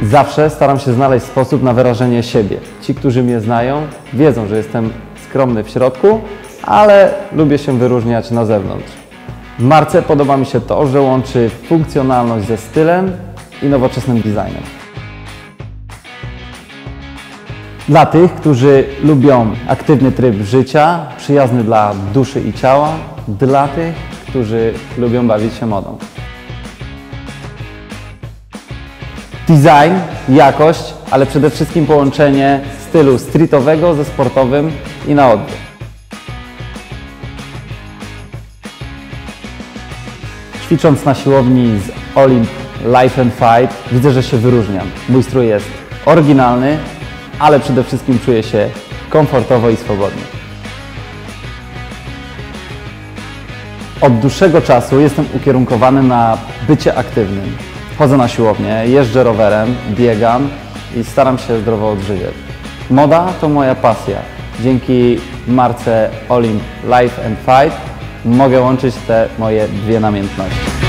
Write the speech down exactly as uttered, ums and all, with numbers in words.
Zawsze staram się znaleźć sposób na wyrażenie siebie. Ci, którzy mnie znają, wiedzą, że jestem skromny w środku, ale lubię się wyróżniać na zewnątrz. W marce podoba mi się to, że łączy funkcjonalność ze stylem i nowoczesnym designem. Dla tych, którzy lubią aktywny tryb życia, przyjazny dla duszy i ciała, dla tych, którzy lubią bawić się modą. Design, jakość, ale przede wszystkim połączenie stylu streetowego ze sportowym i na oddech. Ćwicząc na siłowni z Olymp Life and Fight widzę, że się wyróżniam. Mój strój jest oryginalny, ale przede wszystkim czuję się komfortowo i swobodnie. Od dłuższego czasu jestem ukierunkowany na bycie aktywnym. Chodzę na siłownię, jeżdżę rowerem, biegam i staram się zdrowo odżywiać. Moda to moja pasja. Dzięki marce Olymp Life and Fight mogę łączyć te moje dwie namiętności.